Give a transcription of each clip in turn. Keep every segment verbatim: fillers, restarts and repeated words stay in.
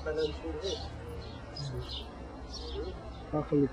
خليك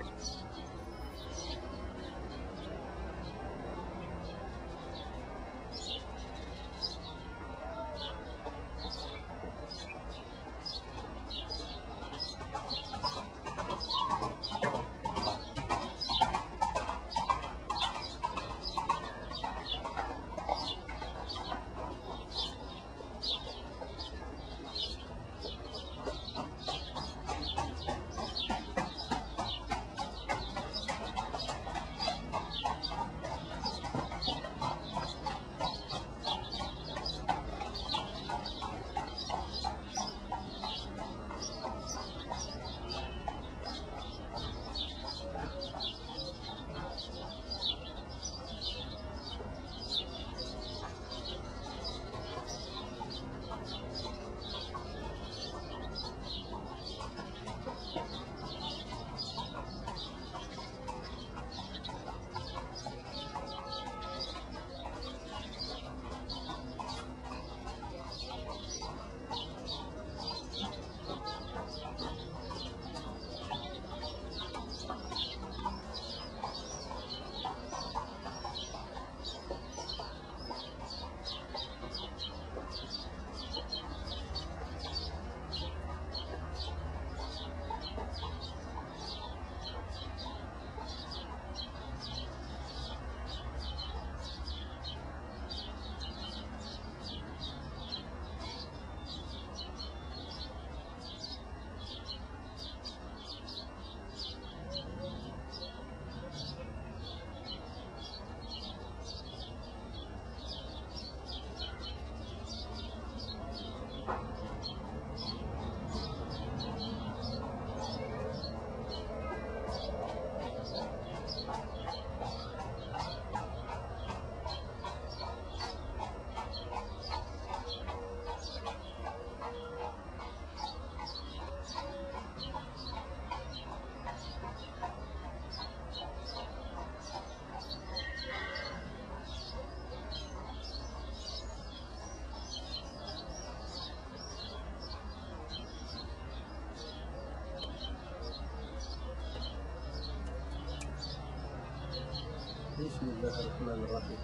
بسم الله الرحمن الرحيم.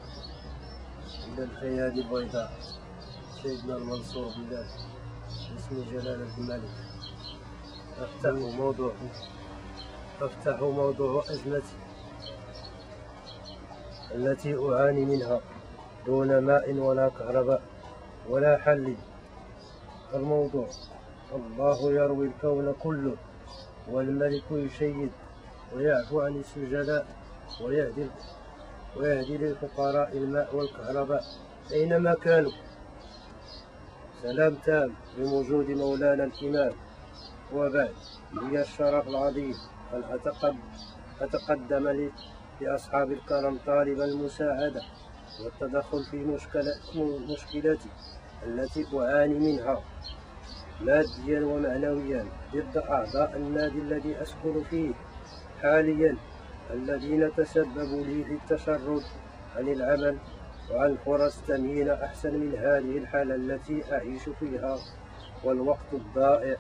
إلى الأيادي البيضاء سيدنا المنصور بالله باسم جلالة الملك. أفتح موضوع أفتح موضوع أزمتي التي أعاني منها دون ماء ولا كهرباء ولا حل. الموضوع: الله يروي الكون كله، والملك يشيد ويعفو عن السجلاء ويهدي ويهدي للفقراء الماء والكهرباء أينما كانوا. سلام تام بوجود مولانا الإمام. وبعد، لي الشرف العظيم أن أتقدم لي لأصحاب الكرم طالب المساعدة والتدخل في مشكلتي التي أعاني منها ماديا ومعنويا ضد أعضاء النادي الذي أسكن فيه حاليا، الذين تسببوا لي في التشرد عن العمل وعن فرص تمهين أحسن من هذه الحالة التي أعيش فيها والوقت الضائع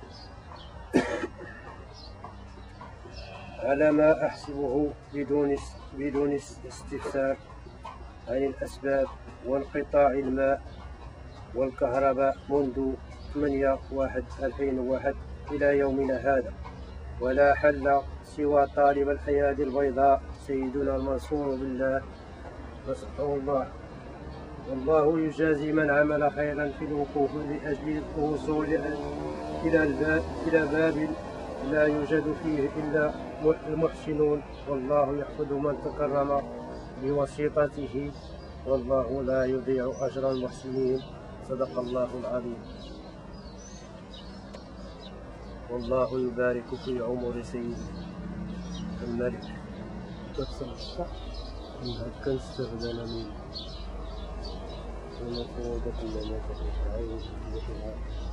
على ما أحسبه بدون بدون استفسار عن الأسباب وانقطاع الماء والكهرباء منذ ثمانية واحد ألفين وواحد إلى يومنا هذا، ولا حل سوى طالب الأيادي البيضاء سيدنا المنصور بالله نصره الله. والله يجازي من عمل خيرا في الوقوف لأجل الوصول إلى الباب إلى باب لا يوجد فيه إلا المحسنون، والله يحفظ من تكرم بواسطته، والله لا يضيع أجر المحسنين. صدق الله العظيم. والله يبارك في عمر سيدي الملك. كان استغنى مني ونقودة لنا